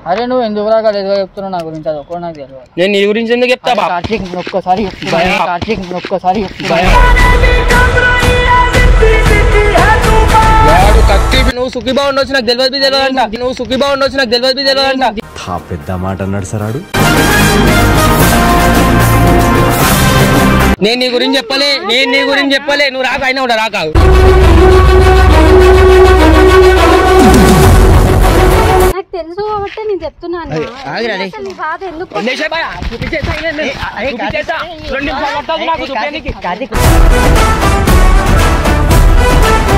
అరే నువ్వు ఎందుకు రాగా ఏదో చెప్తున్నావు నా గురించి, అది ఒక్కడు నాకు తెలియదు. నేను నీ గురించి ఎందుకు చెప్తా? కార్తీక్ ఒక్కసారి నువ్వు సుఖీబా ఉండొచ్చు నాకు తెలియదు అంట. నువ్వు సుఖీబా ఉండొచ్చు నాకు తెలియదు అంట. పెద్ద మాట అన్నాడు సరాడు. నేను నీ గురించి చెప్పలే, నువ్వు రాక అయినా కూడా రాకాదు. నాకు తెలుసు కాబట్టి నేను చెప్తున్నాను. ఎందుకు